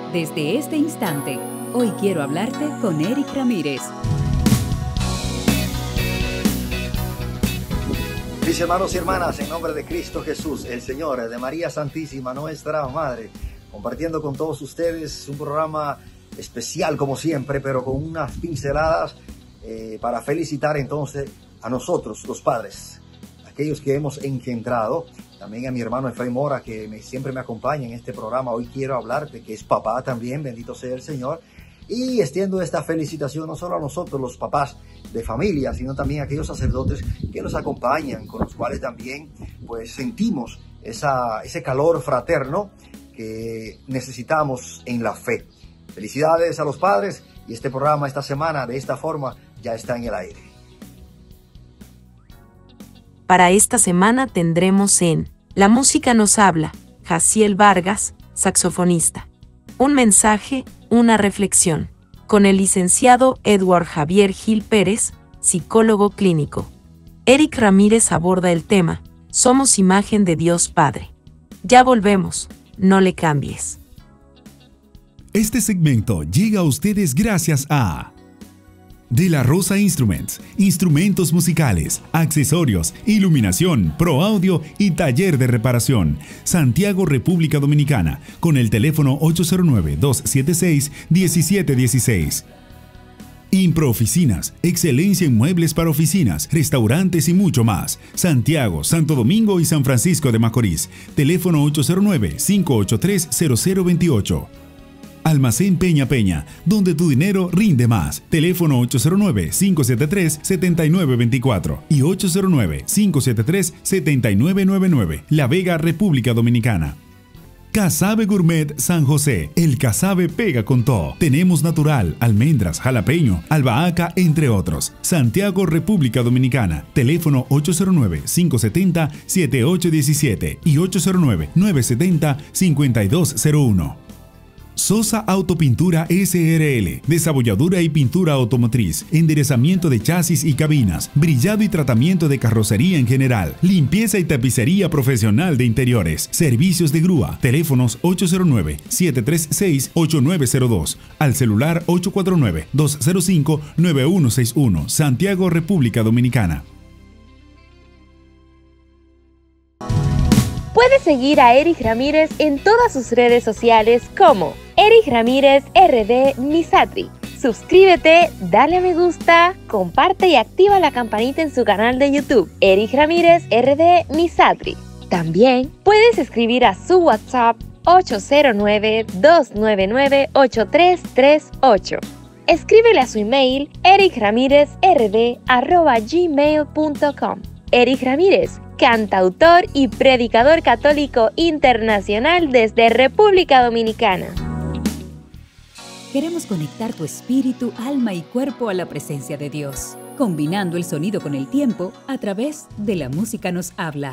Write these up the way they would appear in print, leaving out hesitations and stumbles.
Desde este instante, hoy quiero hablarte con Eric Ramírez. Mis hermanos y hermanas, en nombre de Cristo Jesús, el Señor, de María Santísima, nuestra Madre, compartiendo con todos ustedes un programa especial como siempre, pero con unas pinceladas para felicitar entonces a nosotros, los padres, aquellos que hemos engendrado. También a mi hermano Efraín Mora, que siempre me acompaña en este programa. Hoy quiero hablarte, que es papá también, bendito sea el Señor. Y extiendo esta felicitación no solo a nosotros, los papás de familia, sino también a aquellos sacerdotes que nos acompañan, con los cuales también pues sentimos ese calor fraterno que necesitamos en la fe. Felicidades a los padres, y este programa esta semana de esta forma ya está en el aire. Para esta semana tendremos en La Música Nos Habla, Jaciel Vargas, saxofonista. Un mensaje, una reflexión, con el licenciado Edward Javier Gil Pérez, psicólogo clínico. Eric Ramírez aborda el tema, Somos imagen de Dios Padre. Ya volvemos, no le cambies. Este segmento llega a ustedes gracias a De la Rosa Instruments, instrumentos musicales, accesorios, iluminación, pro audio y taller de reparación. Santiago, República Dominicana, con el teléfono 809-276-1716. Impro Oficinas, excelencia en muebles para oficinas, restaurantes y mucho más. Santiago, Santo Domingo y San Francisco de Macorís. Teléfono 809-583-0028. Almacén Peña Peña, donde tu dinero rinde más. Teléfono 809-573-7924 y 809-573-7999. La Vega, República Dominicana. Casabe Gourmet San José. El casabe pega con todo. Tenemos natural, almendras, jalapeño, albahaca, entre otros. Santiago, República Dominicana. Teléfono 809-570-7817 y 809-970-5201. Sosa Autopintura SRL, desabolladura y pintura automotriz, enderezamiento de chasis y cabinas, brillado y tratamiento de carrocería en general, limpieza y tapicería profesional de interiores, servicios de grúa, teléfonos 809-736-8902, al celular 849-205-9161, Santiago, República Dominicana. Puedes seguir a Eric Ramírez en todas sus redes sociales como Eric Ramírez RD Misatri. Suscríbete, dale a me gusta, comparte y activa la campanita en su canal de YouTube, Eric Ramírez RD Misatri. También puedes escribir a su WhatsApp 809-299-8338. Escríbele a su email ericramirezrd@gmail.com. Eric Ramírez, cantautor y predicador católico internacional desde República Dominicana. Queremos conectar tu espíritu, alma y cuerpo a la presencia de Dios, combinando el sonido con el tiempo a través de La Música Nos Habla.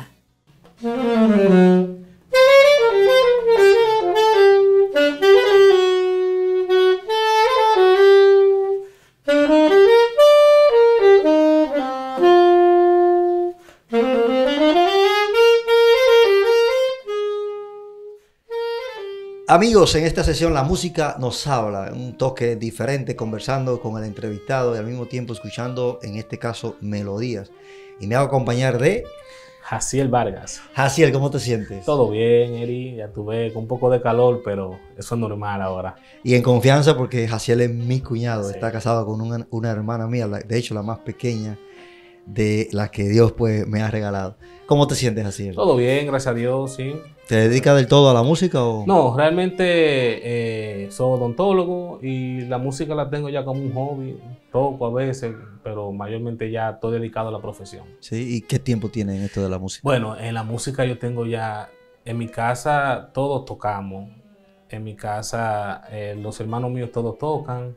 Amigos, en esta sesión La Música Nos Habla, un toque diferente, conversando con el entrevistado y al mismo tiempo escuchando, en este caso, melodías. Y me hago acompañar de Jaciel Vargas. Jaciel, ¿cómo te sientes? Todo bien, Eri, ya tú ves, con un poco de calor, pero eso es normal ahora. Y en confianza porque Jaciel es mi cuñado, Sí. Está casado con una hermana mía, de hecho la más pequeña de las que Dios pues me ha regalado. ¿Cómo te sientes, Jaciel? Todo bien, gracias a Dios, sí. ¿Te dedicas del todo a la música o...? No, realmente soy odontólogo y la música la tengo ya como un hobby, toco a veces, pero mayormente ya estoy dedicado a la profesión. Sí, ¿y qué tiempo tienes en esto de la música? Bueno, en la música yo tengo ya, en mi casa todos tocamos. En mi casa los hermanos míos todos tocan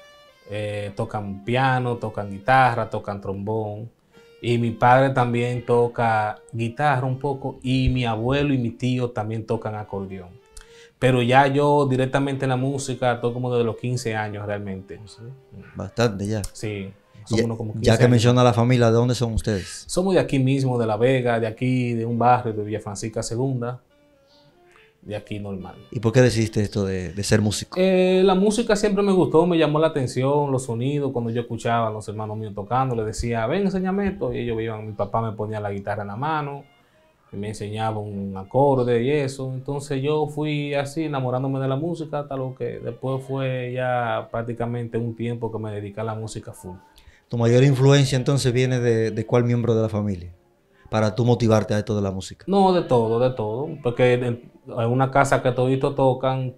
piano, tocan guitarra, tocan trombón. Y mi padre también toca guitarra un poco y mi abuelo y mi tío también tocan acordeón. Pero ya yo directamente en la música estoy como desde los 15 años realmente. ¿Sí? Bastante ya. Sí. Ya, unos como 15 ya que años. menciona la familia, ¿de dónde son ustedes? Somos de aquí mismo, de La Vega, de aquí, de un barrio de Villa Francisca Segunda. de aquí normal. ¿Y por qué decidiste esto de ser músico? La música siempre me gustó, me llamó la atención, los sonidos, cuando yo escuchaba a los hermanos míos tocando, les decía, ven, enséñame esto, y ellos iban, mi papá me ponía la guitarra en la mano, y me enseñaba un acorde y eso, entonces yo fui así enamorándome de la música, hasta lo que después fue ya prácticamente un tiempo que me dediqué a la música full. ¿Tu mayor influencia entonces viene de cuál miembro de la familia? Para tú motivarte a esto de la música. No, de todo, porque en una casa que toditos tocan,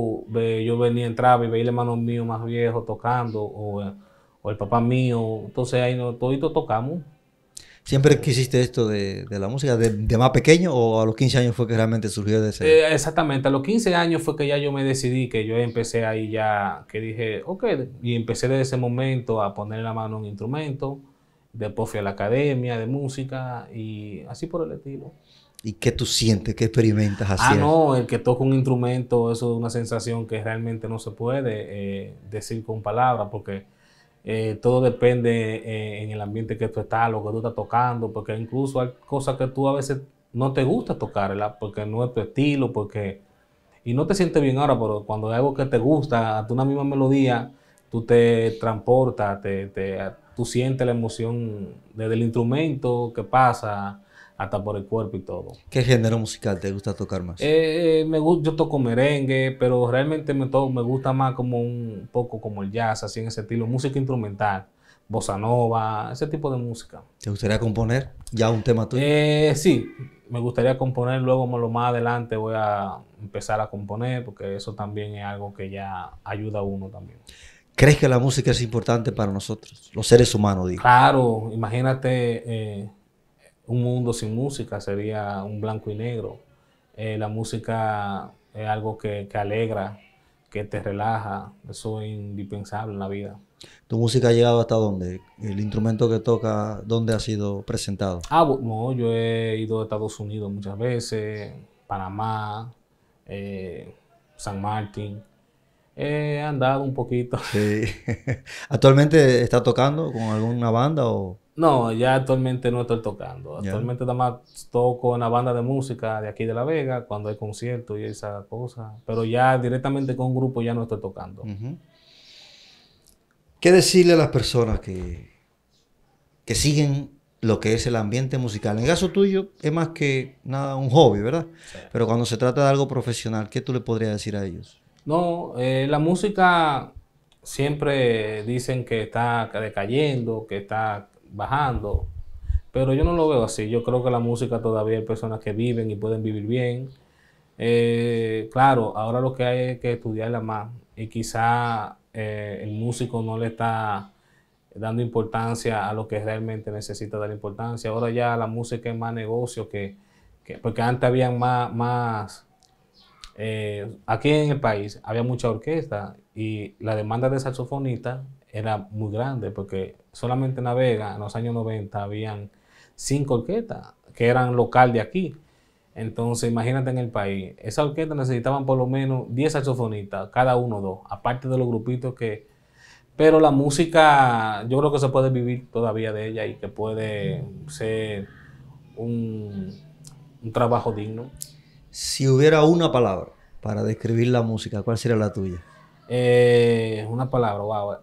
yo venía, entraba y veía el hermano mío más viejo tocando, o el papá mío, entonces ahí toditos tocamos. ¿Siempre quisiste esto de la música de más pequeño o a los 15 años fue que realmente surgió de ese? Exactamente, a los 15 años fue que ya yo me decidí, que yo empecé ahí ya, que dije, ok, y empecé desde ese momento a poner la mano en un instrumento, después fui a la academia de música y así por el estilo. ¿Y qué tú sientes? ¿Qué experimentas haciendo? No, el que toca un instrumento, eso es una sensación que realmente no se puede decir con palabras, porque todo depende en el ambiente que tú estás, lo que tú estás tocando, porque incluso hay cosas que tú a veces no te gusta tocar, ¿verdad? Porque no es tu estilo, y no te sientes bien ahora, pero cuando hay algo que te gusta, tú una misma melodía, tú te transportas, tú sientes la emoción desde el instrumento que pasa hasta por el cuerpo y todo. ¿Qué género musical te gusta tocar más? Yo toco merengue, pero realmente me gusta más como un poco como el jazz, así en ese estilo, música instrumental, bossa nova, ese tipo de música. ¿Te gustaría componer ya un tema tuyo? Sí, me gustaría componer, luego más adelante voy a empezar a componer, porque eso también es algo que ya ayuda a uno también. ¿Crees que la música es importante para nosotros, los seres humanos, digo? Claro, imagínate un mundo sin música, sería un blanco y negro. La música es algo que alegra, que te relaja, eso es indispensable en la vida. ¿Tu música ha llegado hasta dónde? ¿El instrumento que toca, dónde ha sido presentado? No, yo he ido a Estados Unidos muchas veces, Panamá, San Martín. He andado un poquito. Sí. ¿Actualmente está tocando con alguna banda o...? No, ya actualmente no estoy tocando. Actualmente nada más toco en la banda de música de aquí de La Vega, cuando hay conciertos y esas cosas. Pero ya directamente con un grupo ya no estoy tocando. Uh-huh. ¿Qué decirle a las personas que siguen lo que es el ambiente musical? En el caso tuyo es más que nada un hobby, ¿verdad? Sí. Pero cuando se trata de algo profesional, ¿qué tú le podrías decir a ellos? No, la música siempre dicen que está decayendo, que está bajando, pero yo no lo veo así. Yo creo que la música todavía hay personas que viven y pueden vivir bien. Claro, ahora lo que hay es que estudiarla más y quizá el músico no le está dando importancia a lo que realmente necesita dar importancia. Ahora ya la música es más negocio porque antes habían más aquí en el país había mucha orquesta y la demanda de saxofonistas era muy grande porque solamente en La Vega en los años 90 habían 5 orquestas que eran local de aquí. Entonces imagínate en el país, esas orquestas necesitaban por lo menos 10 saxofonistas, cada uno 2, aparte de los grupitos que... Pero la música yo creo que se puede vivir todavía de ella y que puede ser un trabajo digno. Si hubiera una palabra para describir la música, ¿cuál sería la tuya? Una palabra, wow,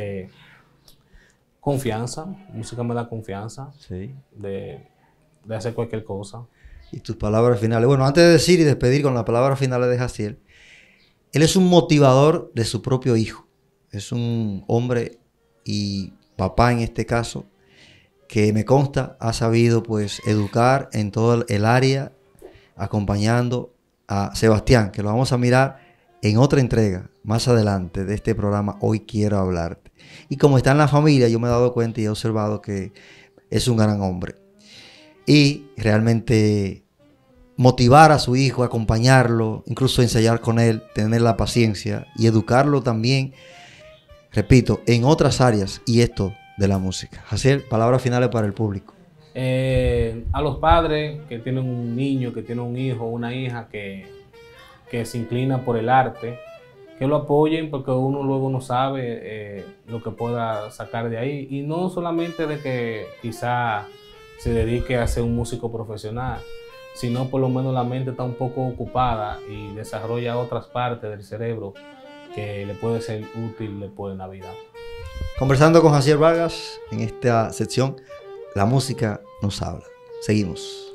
confianza. Música me da confianza, sí, de hacer cualquier cosa. ¿Y tus palabras finales? Bueno, antes de decir y despedir con las palabras finales de Jaciel, él es un motivador de su propio hijo. Es un hombre y papá en este caso, que me consta ha sabido pues educar en todo el área, acompañando a Sebastián, que lo vamos a mirar en otra entrega más adelante de este programa Hoy Quiero Hablarte. Y como está en la familia, yo me he dado cuenta y he observado que es un gran hombre. Y realmente motivar a su hijo, acompañarlo, incluso ensayar con él, tener la paciencia y educarlo también, repito, en otras áreas y esto de la música. Jaciel, palabras finales para el público. A los padres que tienen un niño, que tienen un hijo, una hija que se inclina por el arte, que lo apoyen porque uno luego no sabe lo que pueda sacar de ahí. Y no solamente de que quizá se dedique a ser un músico profesional, sino por lo menos la mente está un poco ocupada y desarrolla otras partes del cerebro que le puede ser útil después en la vida. Conversando con Jaciel Vargas en esta sección, La música nos habla. Seguimos.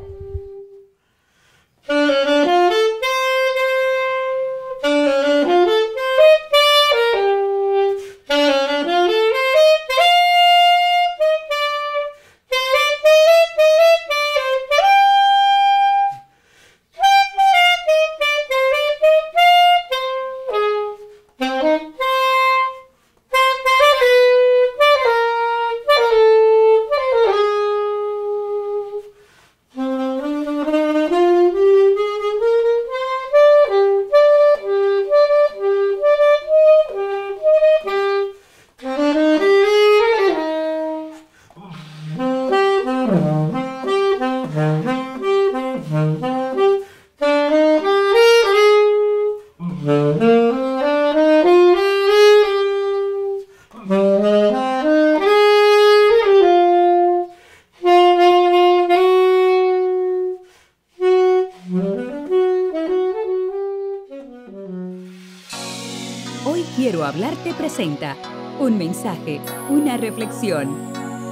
Hoy Quiero Hablarte presenta un mensaje, una reflexión.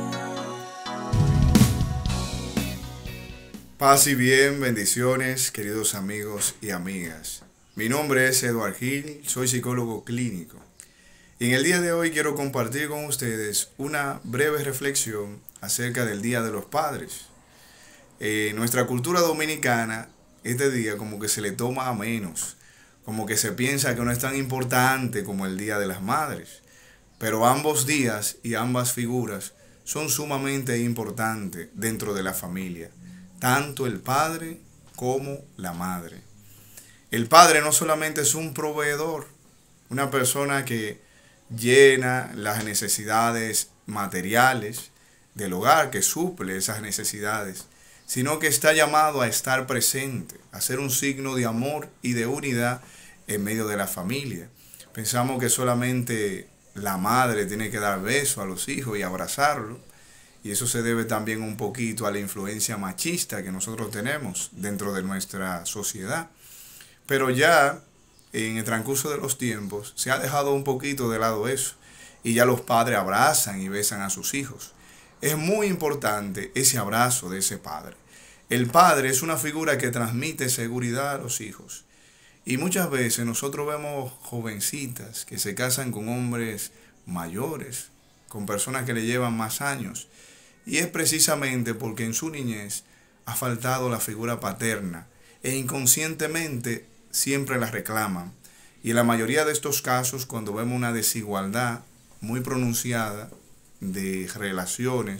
Paz y bien, bendiciones, queridos amigos y amigas. Mi nombre es Eduard Gil, soy psicólogo clínico. Y en el día de hoy quiero compartir con ustedes una breve reflexión acerca del Día de los Padres. En nuestra cultura dominicana, este día como que se le toma a menos, como que se piensa que no es tan importante como el Día de las Madres. Pero ambos días y ambas figuras son sumamente importantes dentro de la familia, tanto el padre como la madre. El padre no solamente es un proveedor, una persona que llena las necesidades materiales del hogar, que suple esas necesidades, sino que está llamado a estar presente, a ser un signo de amor y de unidad en medio de la familia. Pensamos que solamente la madre tiene que dar besos a los hijos y abrazarlos, y eso se debe también un poquito a la influencia machista que nosotros tenemos dentro de nuestra sociedad. Pero ya en el transcurso de los tiempos se ha dejado un poquito de lado eso, y ya los padres abrazan y besan a sus hijos. Es muy importante ese abrazo de ese padre. El padre es una figura que transmite seguridad a los hijos. Y muchas veces nosotros vemos jovencitas que se casan con hombres mayores, con personas que le llevan más años. Y es precisamente porque en su niñez ha faltado la figura paterna e inconscientemente siempre la reclaman. Y en la mayoría de estos casos, cuando vemos una desigualdad muy pronunciada de relaciones,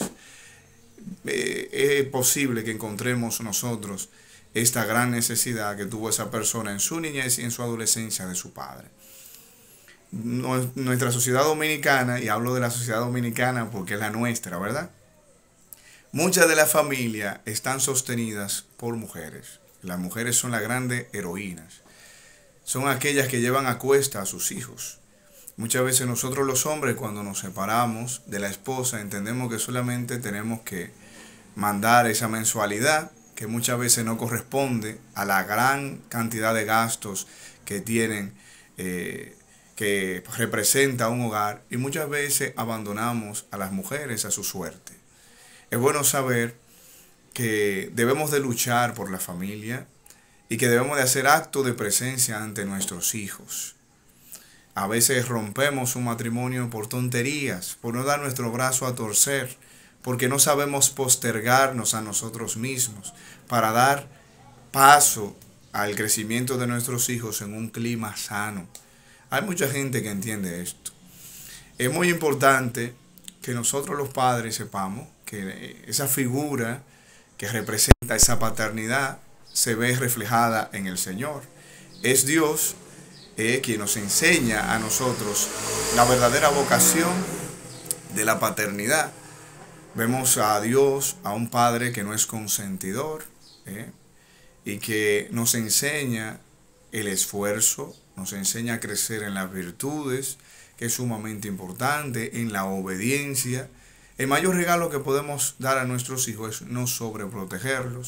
es posible que encontremos nosotros esta gran necesidad que tuvo esa persona en su niñez y en su adolescencia de su padre. Nuestra sociedad dominicana, y hablo de la sociedad dominicana porque es la nuestra, ¿verdad? Muchas de las familias están sostenidas por mujeres. Las mujeres son las grandes heroínas. Son aquellas que llevan a cuesta a sus hijos. Muchas veces nosotros los hombres, cuando nos separamos de la esposa, entendemos que solamente tenemos que mandar esa mensualidad, que muchas veces no corresponde a la gran cantidad de gastos que tienen, que representa un hogar, y muchas veces abandonamos a las mujeres a su suerte. Es bueno saber que debemos de luchar por la familia y que debemos de hacer acto de presencia ante nuestros hijos. A veces rompemos un matrimonio por tonterías, por no dar nuestro brazo a torcer, porque no sabemos postergarnos a nosotros mismos para dar paso al crecimiento de nuestros hijos en un clima sano. Hay mucha gente que entiende esto. Es muy importante que nosotros los padres sepamos que esa figura que representa esa paternidad se ve reflejada en el Señor. Es Dios quien nos enseña a nosotros la verdadera vocación de la paternidad. Vemos a Dios, a un Padre que no es consentidor, y que nos enseña el esfuerzo, nos enseña a crecer en las virtudes, que es sumamente importante, en la obediencia. El mayor regalo que podemos dar a nuestros hijos es no sobreprotegerlos,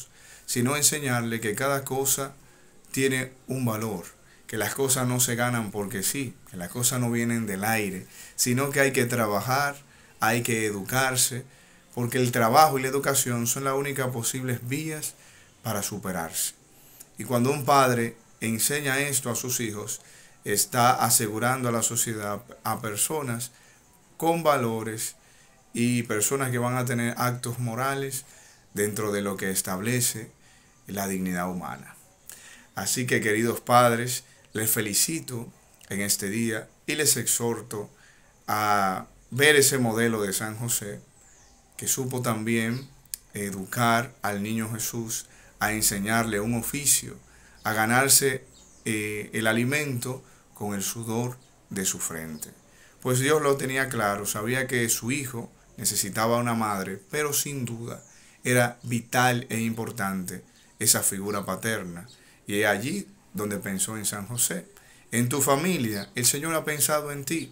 sino enseñarle que cada cosa tiene un valor, que las cosas no se ganan porque sí, que las cosas no vienen del aire, sino que hay que trabajar, hay que educarse, porque el trabajo y la educación son las únicas posibles vías para superarse. Y cuando un padre enseña esto a sus hijos, está asegurando a la sociedad a personas con valores y personas que van a tener actos morales dentro de lo que establece la dignidad humana. Así que, queridos padres, les felicito en este día y les exhorto a ver ese modelo de San José, que supo también educar al niño Jesús, a enseñarle un oficio, a ganarse el alimento con el sudor de su frente. Pues Dios lo tenía claro, sabía que su hijo necesitaba una madre, pero sin duda era vital e importante esa figura paterna. Y es allí donde pensó en San José. En tu familia, el Señor ha pensado en ti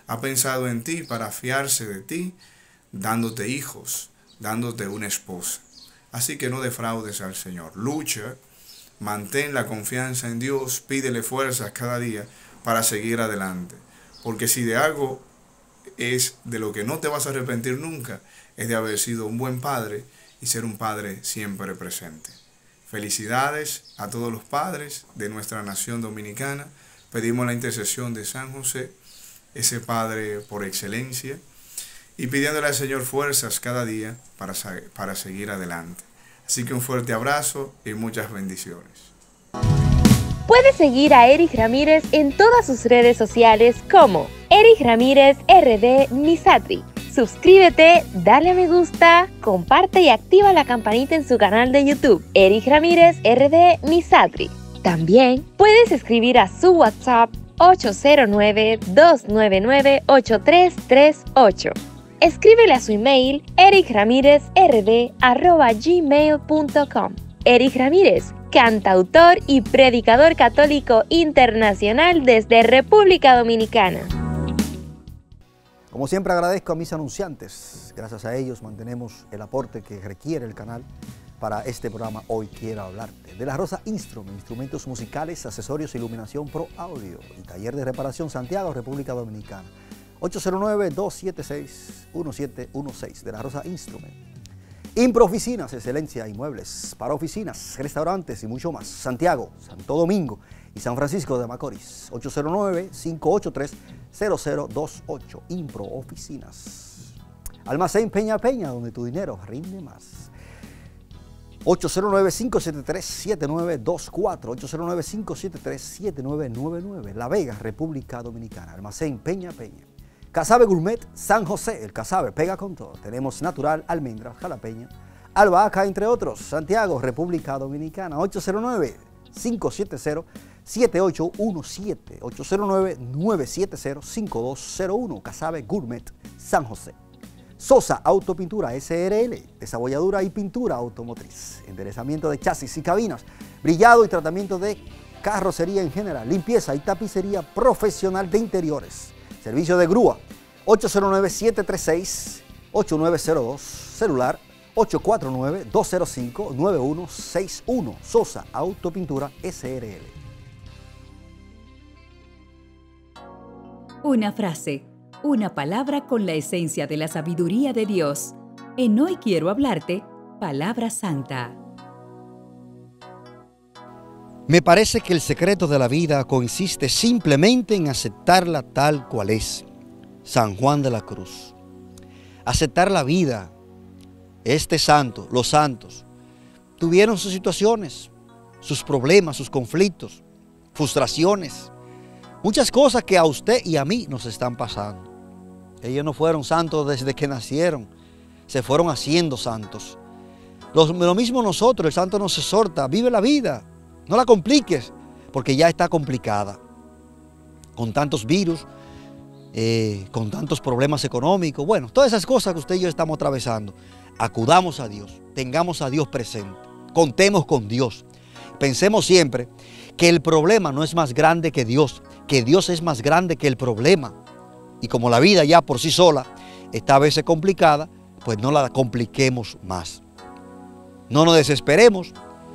para fiarse de ti, dándote hijos, dándote una esposa. Así que no defraudes al Señor. Lucha, mantén la confianza en Dios, pídele fuerzas cada día para seguir adelante. Porque si de algo es de lo que no te vas a arrepentir nunca, es de haber sido un buen padre y ser un padre siempre presente. Felicidades a todos los padres de nuestra nación dominicana. Pedimos la intercesión de San José, ese padre por excelencia, y pidiéndole al Señor fuerzas cada día para seguir adelante. Así que un fuerte abrazo y muchas bendiciones. Puedes seguir a Eric Ramírez en todas sus redes sociales como Eric Ramírez RD Misatri. Suscríbete, dale a me gusta, comparte y activa la campanita en su canal de YouTube, Eric Ramírez RD Misatri. También puedes escribir a su WhatsApp 809-299-8338. Escríbele a su email ericramirezrd@gmail.com. Eric Ramírez, cantautor y predicador católico internacional desde República Dominicana. Como siempre agradezco a mis anunciantes. Gracias a ellos mantenemos el aporte que requiere el canal para este programa. Hoy quiero hablarte de La Rosa Instrument, instrumentos musicales, accesorios, iluminación pro audio y taller de reparación Santiago, República Dominicana. 809-276-1716 de La Rosa Instrument. Impro Oficinas, excelencia, inmuebles para oficinas, restaurantes y mucho más. Santiago, Santo Domingo y San Francisco de Macorís. 809-583-0028. Impro Oficinas. Almacén Peña Peña, donde tu dinero rinde más. 809-573-7924. 809-573-7999. La Vega, República Dominicana. Almacén Peña Peña. Casabe Gourmet San José, el Casabe pega con todo. Tenemos natural, almendra, jalapeña, albahaca, entre otros. Santiago, República Dominicana, 809-570-7817, 809-970-5201, Casabe Gourmet San José. Sosa Autopintura SRL, desabolladura y pintura automotriz, enderezamiento de chasis y cabinas, brillado y tratamiento de carrocería en general, limpieza y tapicería profesional de interiores. Servicio de grúa, 809-736-8902, celular 849-205-9161, Sosa Autopintura SRL. Una frase, una palabra con la esencia de la sabiduría de Dios. En Hoy Quiero Hablarte, Palabra Santa. Me parece que el secreto de la vida consiste simplemente en aceptarla tal cual es. San Juan de la Cruz. Aceptar la vida. Este santo, los santos, tuvieron sus situaciones, sus problemas, sus conflictos, frustraciones, muchas cosas que a usted y a mí nos están pasando. Ellos no fueron santos desde que nacieron, se fueron haciendo santos. Lo mismo nosotros, el santo nos exhorta, vive la vida. No la compliques, porque ya está complicada. Con tantos virus, con tantos problemas económicos, bueno, todas esas cosas que usted y yo estamos atravesando. Acudamos a Dios, tengamos a Dios presente, contemos con Dios. Pensemos siempre que el problema no es más grande que Dios es más grande que el problema. Y como la vida ya por sí sola está a veces complicada, pues no la compliquemos más. No nos desesperemos.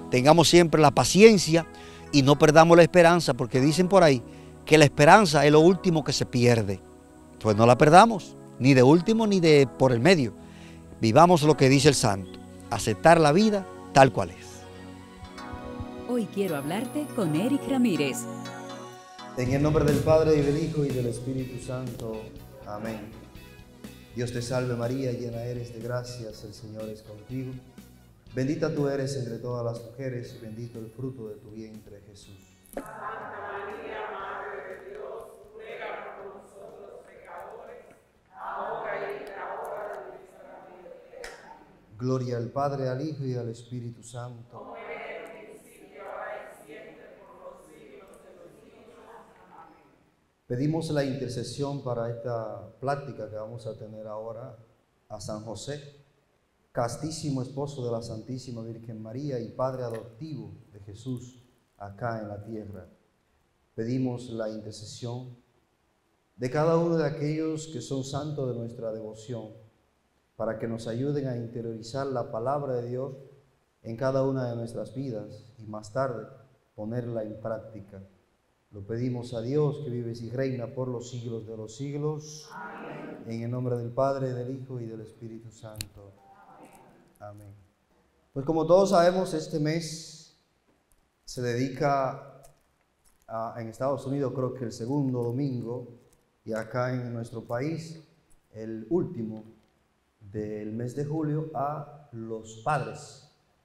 tengamos siempre la paciencia y no perdamos la esperanza, porque dicen por ahí que la esperanza es lo último que se pierde. Pues no la perdamos, ni de último ni de por el medio. Vivamos lo que dice el santo, aceptar la vida tal cual es. Hoy quiero hablarte con Eric Ramírez. En el nombre del Padre, y del Hijo, y del Espíritu Santo. Amén. Dios te salve María, llena eres de gracias, el Señor es contigo. Bendita tú eres entre todas las mujeres, y bendito el fruto de tu vientre, Jesús. Santa María, Madre de Dios, ruega por nosotros pecadores, ahora y en la hora de nuestra muerte. Gloria al Padre, al Hijo y al Espíritu Santo. Como era en el principio, ahora y siempre, por los siglos de los siglos. Amén. Pedimos la intercesión para esta plática que vamos a tener ahora a San José, castísimo esposo de la Santísima Virgen María y padre adoptivo de Jesús acá en la tierra. Pedimos la intercesión de cada uno de aquellos que son santos de nuestra devoción, para que nos ayuden a interiorizar la palabra de Dios en cada una de nuestras vidas y más tarde ponerla en práctica. Lo pedimos a Dios, que vive y reina por los siglos de los siglos. Amén. En el nombre del Padre, del Hijo y del Espíritu Santo. Amén. Pues como todos sabemos, este mes se dedica en Estados Unidos, creo que el segundo domingo, y acá en nuestro país, el último del mes de julio, a los padres.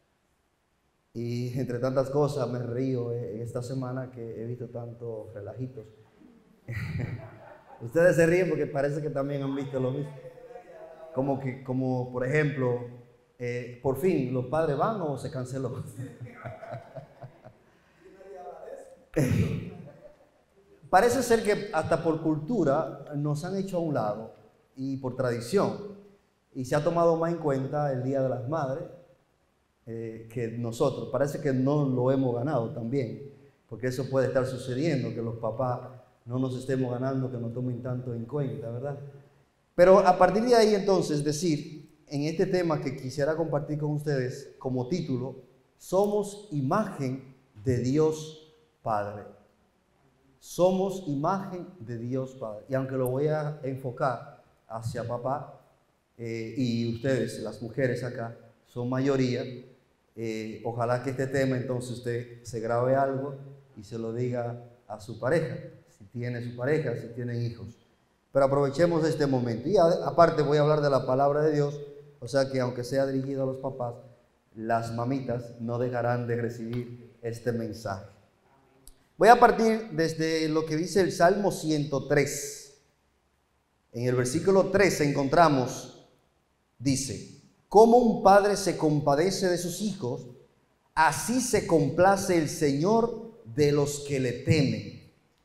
Y entre tantas cosas me río en esta semana que he visto tantos relajitos. Ustedes se ríen porque parece que también han visto lo mismo. Como por ejemplo, por fin, ¿los padres van o se canceló? Parece ser que hasta por cultura nos han hecho a un lado y por tradición. Y se ha tomado más en cuenta el Día de las Madres que nosotros. Parece que no lo hemos ganado también, porque eso puede estar sucediendo, que los papás no nos estemos ganando, que nos tomen tanto en cuenta, ¿verdad? Pero a partir de ahí entonces decir, en este tema que quisiera compartir con ustedes como título, somos imagen de Dios Padre. Somos imagen de Dios Padre. Y aunque lo voy a enfocar hacia papá, y ustedes, las mujeres acá, son mayoría, ojalá que este tema entonces usted se grabe algo y se lo diga a su pareja, si tiene su pareja, si tienen hijos. Pero aprovechemos este momento. Y aparte voy a hablar de la palabra de Dios, o sea que aunque sea dirigido a los papás, las mamitas no dejarán de recibir este mensaje. Voy a partir desde lo que dice el Salmo 103. En el versículo 13 encontramos, dice: como un padre se compadece de sus hijos, así se complace el Señor de los que le temen.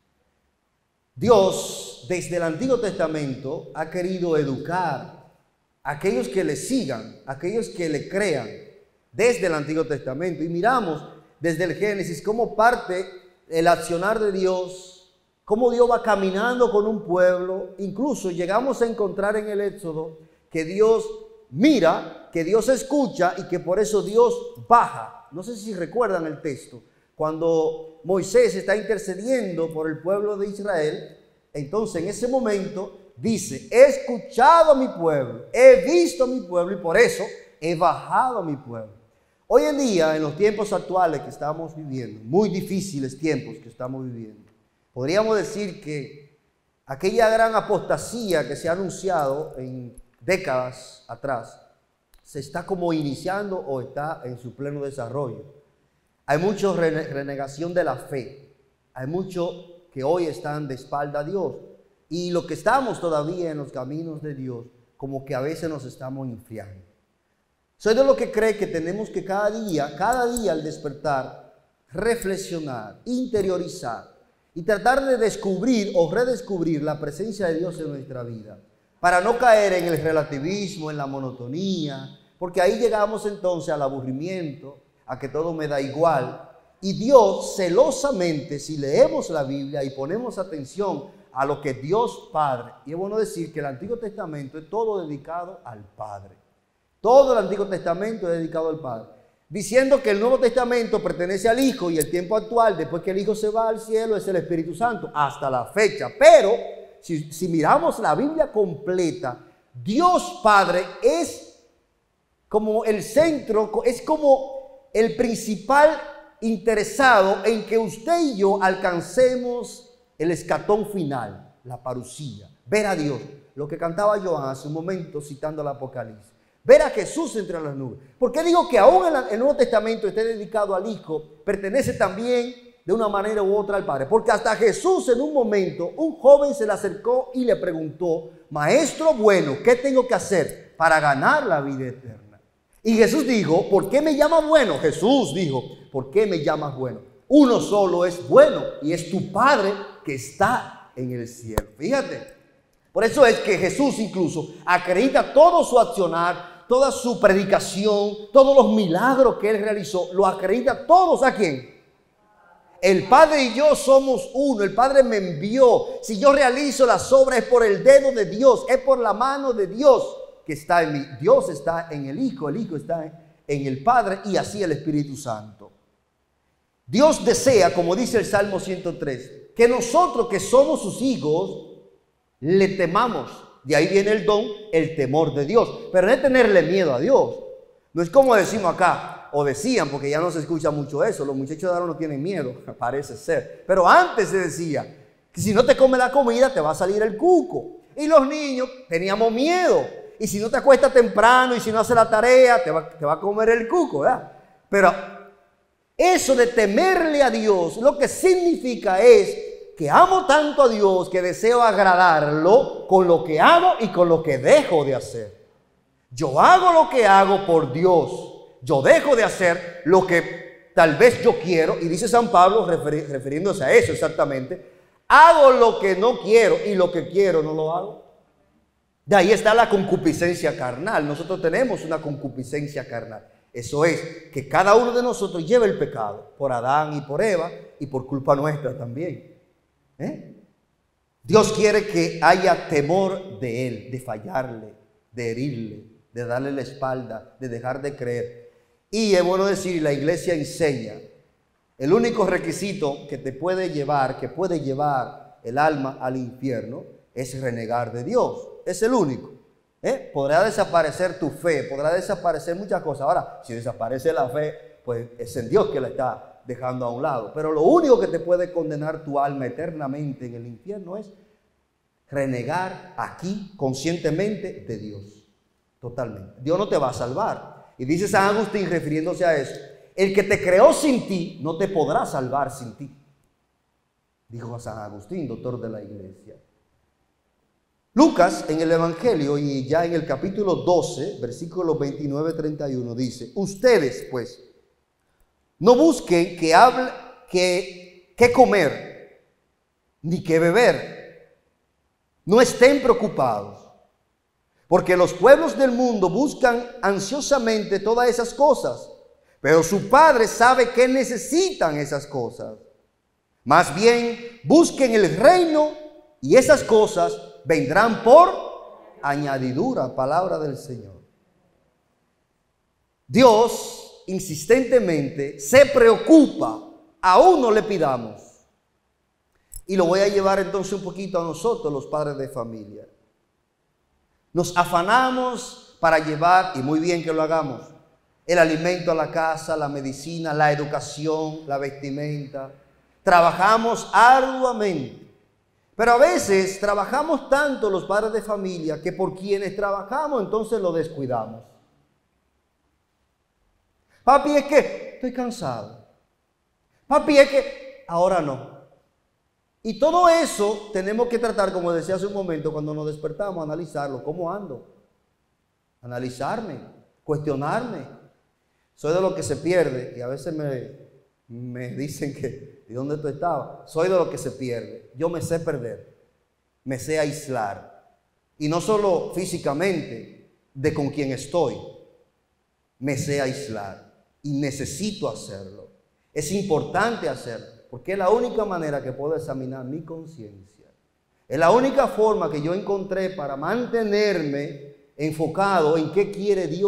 Dios, desde el Antiguo Testamento, ha querido educar a aquellos que le sigan, a aquellos que le crean, desde el Antiguo Testamento. Y miramos desde el Génesis cómo parte el accionar de Dios, cómo Dios va caminando con un pueblo. Incluso llegamos a encontrar en el Éxodo que Dios mira, que Dios escucha y que por eso Dios baja. No sé si recuerdan el texto. Cuando Moisés está intercediendo por el pueblo de Israel, entonces en ese momento dice: he escuchado a mi pueblo, he visto a mi pueblo y por eso he bajado a mi pueblo. Hoy en día, en los tiempos actuales que estamos viviendo, muy difíciles tiempos que estamos viviendo, podríamos decir que aquella gran apostasía que se ha anunciado en décadas atrás se está como iniciando o está en su pleno desarrollo. Hay mucha renegación de la fe, hay muchos que hoy están de espalda a Dios, y los que estamos todavía en los caminos de Dios, como que a veces nos estamos enfriando. Soy de los que cree que tenemos que cada día al despertar, reflexionar, interiorizar y tratar de descubrir o redescubrir la presencia de Dios en nuestra vida, para no caer en el relativismo, en la monotonía, porque ahí llegamos entonces al aburrimiento, a que todo me da igual. Y Dios celosamente, si leemos la Biblia y ponemos atención a lo que Dios Padre, y es bueno decir que el Antiguo Testamento es todo dedicado al Padre. Todo el Antiguo Testamento es dedicado al Padre. diciendo que el Nuevo Testamento pertenece al Hijo y el tiempo actual, después que el Hijo se va al cielo, es el Espíritu Santo, hasta la fecha. Pero si miramos la Biblia completa, Dios Padre es como el centro, es como el principal interesado en que usted y yo alcancemos el escatón final, la parusía, ver a Dios, lo que cantaba Joan hace un momento citando el Apocalipsis. Ver a Jesús entre las nubes. ¿Por qué digo que aún el Nuevo Testamento esté dedicado al Hijo? Pertenece también de una manera u otra al Padre. Porque hasta Jesús en un momento, un joven se le acercó y le preguntó: Maestro bueno, ¿qué tengo que hacer para ganar la vida eterna? Y Jesús dijo: ¿por qué me llamas bueno? Jesús dijo: ¿por qué me llamas bueno? Uno solo es bueno y es tu Padre que está en el cielo. Fíjate. Por eso es que Jesús incluso acredita todo su accionar, toda su predicación, todos los milagros que Él realizó, lo acredita todos ¿a quién? El Padre y yo somos uno, el Padre me envió. Si yo realizo las obras es por el dedo de Dios, es por la mano de Dios que está en mí. Dios está en el Hijo está en el Padre y así el Espíritu Santo. Dios desea, como dice el Salmo 103, que nosotros que somos sus hijos, le temamos. De ahí viene el don, el temor de Dios. Pero no es tenerle miedo a Dios. No es como decimos acá, o decían, porque ya no se escucha mucho eso. Los muchachos de ahora no tienen miedo, parece ser. Pero antes se decía que si no te comes la comida te va a salir el cuco. Y los niños teníamos miedo. Y si no te acuestas temprano y si no haces la tarea, te va a comer el cuco, ¿verdad? Pero eso de temerle a Dios, lo que significa es que amo tanto a Dios que deseo agradarlo con lo que hago y con lo que dejo de hacer. Yo hago lo que hago por Dios. Yo dejo de hacer lo que tal vez yo quiero. Y dice San Pablo, refiriéndose a eso exactamente, hago lo que no quiero y lo que quiero no lo hago. De ahí está la concupiscencia carnal. Nosotros tenemos una concupiscencia carnal. Eso es, que cada uno de nosotros lleva el pecado por Adán y por Eva y por culpa nuestra también. Dios quiere que haya temor de Él, de fallarle, de herirle, de darle la espalda, de dejar de creer. Y es bueno decir, la iglesia enseña, el único requisito que te puede llevar, que puede llevar el alma al infierno, es renegar de Dios. Es el único. Podrá desaparecer tu fe, podrá desaparecer muchas cosas. Ahora, si desaparece la fe, pues es en Dios que la está dejando a un lado. Pero lo único que te puede condenar tu alma eternamente en el infierno es renegar aquí conscientemente de Dios. Totalmente. Dios no te va a salvar. Y dice San Agustín, refiriéndose a eso, el que te creó sin ti no te podrá salvar sin ti. Dijo San Agustín, doctor de la iglesia. Lucas en el Evangelio y ya en el capítulo 12, versículos 29-31 dice: ustedes pues no busquen qué comer, ni qué beber. No estén preocupados, porque los pueblos del mundo buscan ansiosamente todas esas cosas, pero su Padre sabe que necesitan esas cosas. Más bien, busquen el reino y esas cosas vendrán por añadidura, palabra del Señor. Dios insistentemente se preocupa, aún no le pidamos. Y lo voy a llevar entonces un poquito a nosotros, los padres de familia. Nos afanamos para llevar, y muy bien que lo hagamos, el alimento a la casa, la medicina, la educación, la vestimenta. Trabajamos arduamente. Pero a veces trabajamos tanto los padres de familia que por quienes trabajamos entonces lo descuidamos. Papi, es que estoy cansado. Papi, es que ahora no. Y todo eso tenemos que tratar, como decía hace un momento, cuando nos despertamos, analizarlo. ¿Cómo ando? Analizarme, cuestionarme. Soy de los que se pierde y a veces me dicen que ¿y dónde tú estabas? Soy de los que se pierde. Yo me sé perder, me sé aislar. Y no solo físicamente de con quien estoy, me sé aislar. Y necesito hacerlo. Es importante hacerlo, porque es la única manera que puedo examinar mi conciencia. Es la única forma que yo encontré para mantenerme enfocado en qué quiere Dios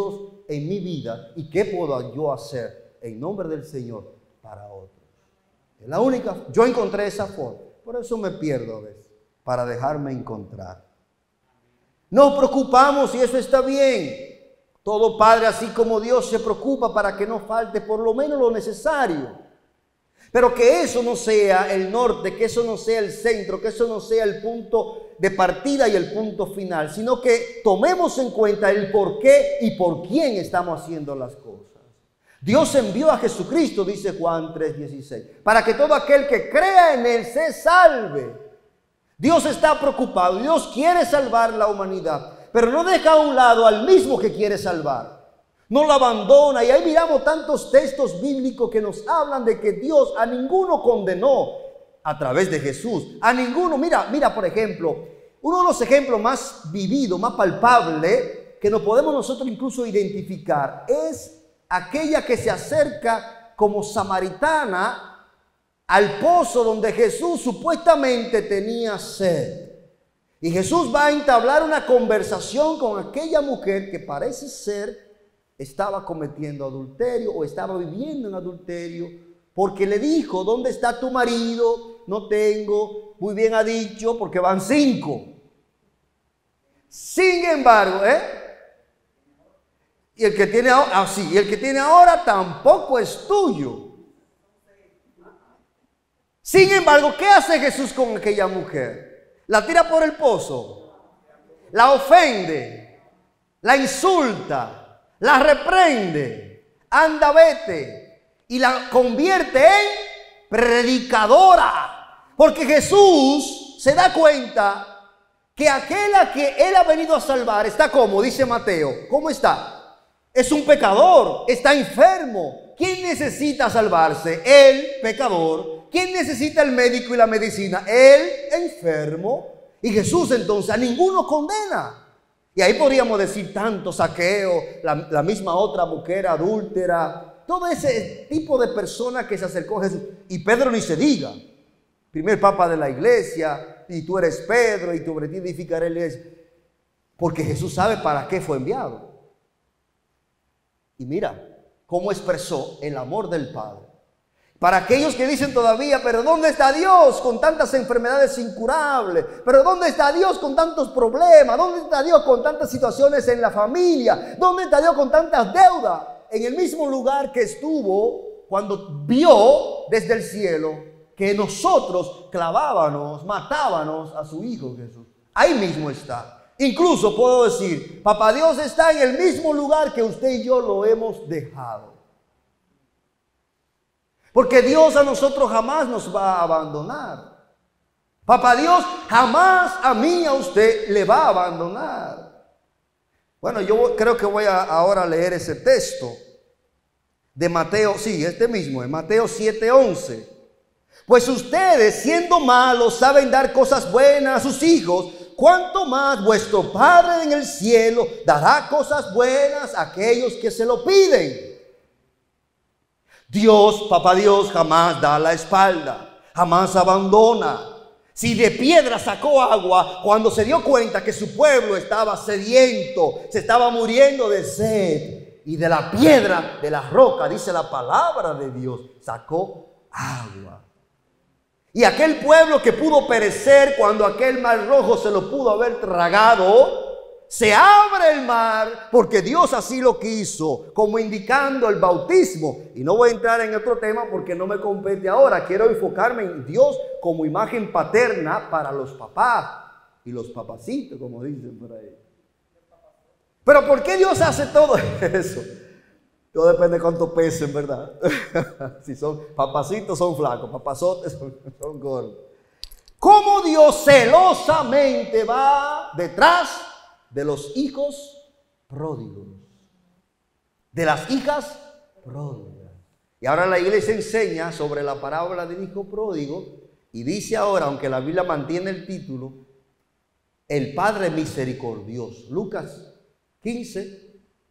en mi vida y qué puedo yo hacer en nombre del Señor para otros. Es la única, yo encontré esa forma, por eso me pierdo a veces, para dejarme encontrar. Nos preocupamos y eso está bien. Todo padre, así como Dios, se preocupa para que no falte por lo menos lo necesario. Pero que eso no sea el norte, que eso no sea el centro, que eso no sea el punto de partida y el punto final, sino que tomemos en cuenta el por qué y por quién estamos haciendo las cosas. Dios envió a Jesucristo, dice Juan 3:16, para que todo aquel que crea en Él se salve. Dios está preocupado, Dios quiere salvar la humanidad, pero no deja a un lado al mismo que quiere salvar. No lo abandona, y ahí miramos tantos textos bíblicos que nos hablan de que Dios a ninguno condenó a través de Jesús. A ninguno, mira por ejemplo, uno de los ejemplos más vividos, más palpables, que nos podemos nosotros incluso identificar, es aquella que se acerca como samaritana al pozo donde Jesús supuestamente tenía sed. Y Jesús va a entablar una conversación con aquella mujer que parece ser estaba cometiendo adulterio o estaba viviendo en adulterio, porque le dijo: ¿dónde está tu marido? No tengo. Muy bien ha dicho, porque van 5. Sin embargo, y el que tiene ahora, y el que tiene ahora tampoco es tuyo. Sin embargo, ¿qué hace Jesús con aquella mujer? La tira por el pozo, la ofende, la insulta, la reprende, anda, vete, y la convierte en predicadora. Porque Jesús se da cuenta que aquel a que Él ha venido a salvar está como, dice Mateo, ¿cómo está? Es un pecador, está enfermo. ¿Quién necesita salvarse? El pecador. ¿Quién necesita el médico y la medicina? El enfermo. Y Jesús entonces a ninguno condena. Y ahí podríamos decir tanto Zaqueo, la misma otra mujer adúltera, todo ese tipo de personas que se acercó a Jesús. Y Pedro ni se diga, primer papa de la iglesia, y tú eres Pedro, y sobre ti edificaré la iglesia. Porque Jesús sabe para qué fue enviado. Y mira cómo expresó el amor del Padre. Para aquellos que dicen todavía, pero ¿dónde está Dios con tantas enfermedades incurables? ¿Pero dónde está Dios con tantos problemas? ¿Dónde está Dios con tantas situaciones en la familia? ¿Dónde está Dios con tantas deudas? En el mismo lugar que estuvo cuando vio desde el cielo que nosotros clavábamos, matábamos a su Hijo Jesús. Ahí mismo está. Incluso puedo decir, Papá Dios está en el mismo lugar que usted y yo lo hemos dejado. Porque Dios a nosotros jamás nos va a abandonar. Papá Dios jamás a mí, a usted, le va a abandonar. Bueno, yo creo que voy ahora a leer ese texto de Mateo, sí, este mismo, en Mateo 7:11. Pues ustedes, siendo malos, saben dar cosas buenas a sus hijos. ¿Cuánto más vuestro Padre en el cielo dará cosas buenas a aquellos que se lo piden? Dios, Papá Dios, jamás da la espalda, jamás abandona. Si de piedra sacó agua cuando se dio cuenta que su pueblo estaba sediento, se estaba muriendo de sed, y de la piedra, de la roca, dice la palabra de Dios, sacó agua. Y aquel pueblo que pudo perecer cuando aquel mar rojo se lo pudo haber tragado, se abre el mar porque Dios así lo quiso, como indicando el bautismo. Y no voy a entrar en otro tema porque no me compete ahora. Quiero enfocarme en Dios como imagen paterna para los papás y los papacitos, como dicen por ahí. Pero ¿por qué Dios hace todo eso? Todo depende de cuánto pesen, ¿verdad? Si son papacitos, son flacos, papazotes son gordos. ¿Cómo Dios celosamente va detrás de los hijos pródigos, de las hijas pródigas? Y ahora la iglesia enseña sobre la parábola del hijo pródigo y dice ahora, aunque la Biblia mantiene el título, el Padre misericordioso. Lucas 15,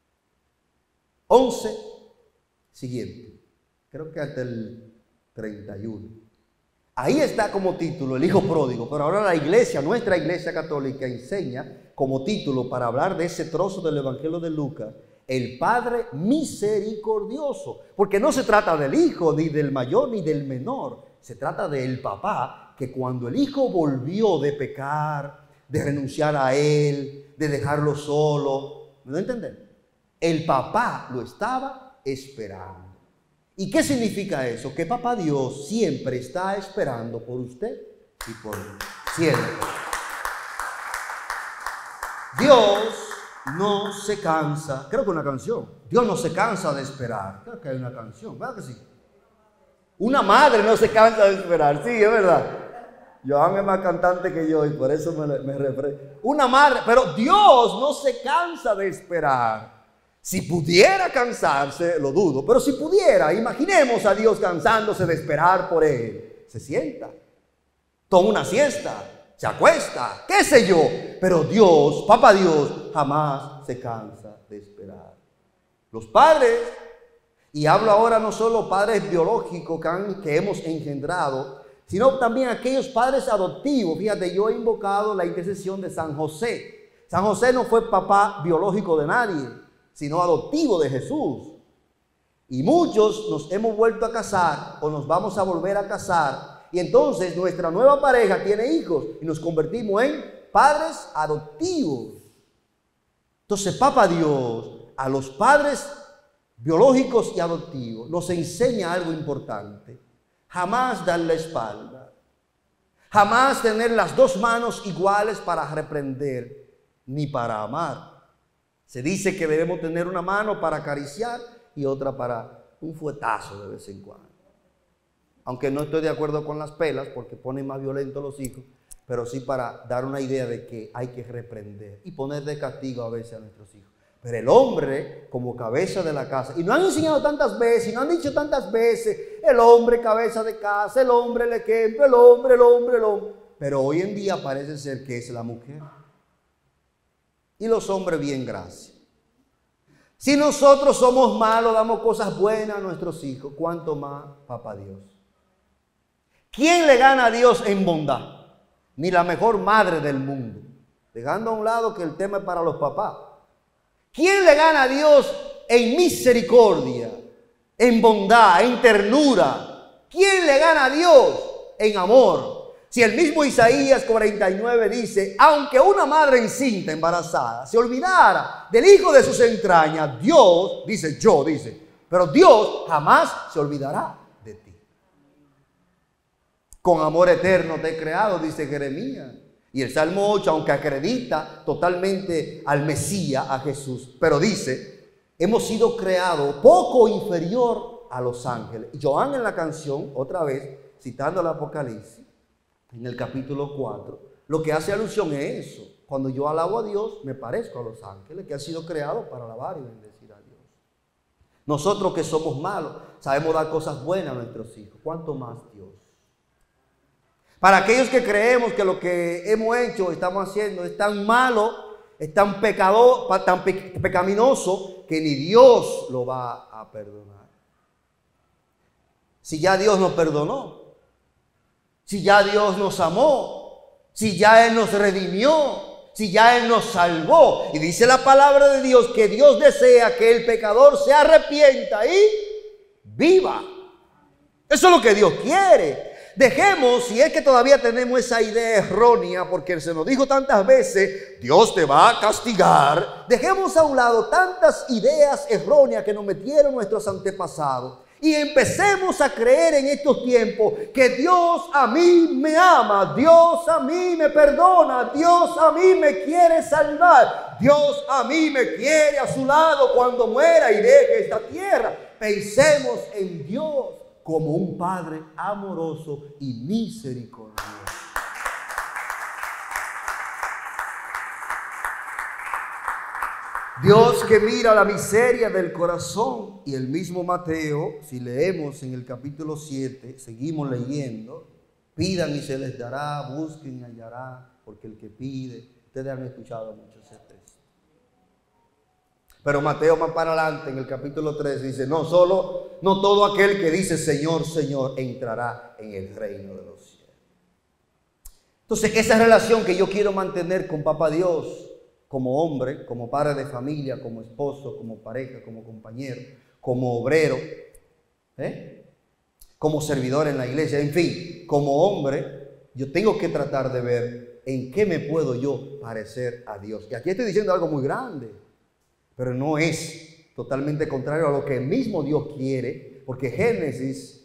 11, siguiente. Creo que hasta el 31. Ahí está como título el hijo pródigo, pero ahora la iglesia, nuestra iglesia católica, enseña como título para hablar de ese trozo del Evangelio de Lucas, el Padre misericordioso. Porque no se trata del hijo, ni del mayor, ni del menor. Se trata del papá, que cuando el hijo volvió de pecar, de renunciar a él, de dejarlo solo, ¿me entienden? El papá lo estaba esperando. ¿Y qué significa eso? Que papá Dios siempre está esperando por usted y por mí. Siempre. Dios no se cansa. Creo que una canción. Dios no se cansa de esperar. Creo que hay una canción. ¿Verdad que sí? Una madre no se cansa de esperar. Sí, es verdad. Joan es más cantante que yo y por eso me refresco. Una madre, pero Dios no se cansa de esperar. Si pudiera cansarse, lo dudo, pero si pudiera, imaginemos a Dios cansándose de esperar por Él. Se sienta, toma una siesta, se acuesta, qué sé yo. Pero Dios, Papá Dios, jamás se cansa de esperar. Los padres, y hablo ahora no solo padres biológicos que hemos engendrado, sino también aquellos padres adoptivos. Fíjate, yo he invocado la intercesión de San José. San José no fue papá biológico de nadie, sino adoptivo de Jesús. Y muchos nos hemos vuelto a casar o nos vamos a volver a casar. Y entonces nuestra nueva pareja tiene hijos y nos convertimos en padres adoptivos. Entonces, Papá Dios, a los padres biológicos y adoptivos, nos enseña algo importante. Jamás dar la espalda. Jamás tener las dos manos iguales para reprender ni para amar. Se dice que debemos tener una mano para acariciar y otra para un fuetazo de vez en cuando. Aunque no estoy de acuerdo con las pelas porque ponen más violentos los hijos, pero sí para dar una idea de que hay que reprender y poner de castigo a veces a nuestros hijos. Pero el hombre como cabeza de la casa, y nos han enseñado tantas veces, y nos han dicho tantas veces, el hombre cabeza de casa, el hombre el ejemplo, el hombre. Pero hoy en día parece ser que es la mujer. Y los hombres bien, gracias. Si nosotros somos malos, damos cosas buenas a nuestros hijos, ¿cuánto más Papá Dios? ¿Quién le gana a Dios en bondad? Ni la mejor madre del mundo. Dejando a un lado que el tema es para los papás. ¿Quién le gana a Dios en misericordia, en bondad, en ternura? ¿Quién le gana a Dios en amor? Si el mismo Isaías 49 dice, aunque una madre encinta embarazada se olvidara del hijo de sus entrañas, Dios, pero Dios jamás se olvidará de ti. Con amor eterno te he creado, dice Jeremías. Y el Salmo 8, aunque acredita totalmente al Mesías, a Jesús, pero dice, hemos sido creados poco inferior a los ángeles. Joan en la canción, otra vez, citando el Apocalipsis, en el capítulo 4, lo que hace alusión es eso. Cuando yo alabo a Dios, me parezco a los ángeles que han sido creados para alabar y bendecir a Dios. Nosotros que somos malos, sabemos dar cosas buenas a nuestros hijos. ¿Cuánto más Dios? Para aquellos que creemos que lo que hemos hecho, estamos haciendo, es tan malo, es tan pecaminoso, que ni Dios lo va a perdonar. Si ya Dios nos perdonó, si ya Dios nos amó, si ya Él nos redimió, si ya Él nos salvó. Y dice la palabra de Dios que Dios desea que el pecador se arrepienta y viva. Eso es lo que Dios quiere. Dejemos, si es que todavía tenemos esa idea errónea, porque se nos dijo tantas veces, Dios te va a castigar. Dejemos a un lado tantas ideas erróneas que nos metieron nuestros antepasados y empecemos a creer en estos tiempos que Dios a mí me ama, Dios a mí me perdona, Dios a mí me quiere salvar, Dios a mí me quiere a su lado cuando muera y deje esta tierra. Pensemos en Dios como un Padre amoroso y misericordioso. Dios que mira la miseria del corazón. Y el mismo Mateo, si leemos en el capítulo 7, seguimos leyendo, pidan y se les dará, busquen y hallarán, porque el que pide, ustedes han escuchado mucho ese texto. Pero Mateo más para adelante en el capítulo 3 dice, no todo aquel que dice Señor, Señor, entrará en el reino de los cielos. Entonces esa relación que yo quiero mantener con Papá Dios como hombre, como padre de familia, como esposo, como pareja, como compañero, como obrero, como servidor en la iglesia, en fin, como hombre, yo tengo que tratar de ver en qué me puedo yo parecer a Dios. Y aquí estoy diciendo algo muy grande, pero no es totalmente contrario a lo que el mismo Dios quiere, porque Génesis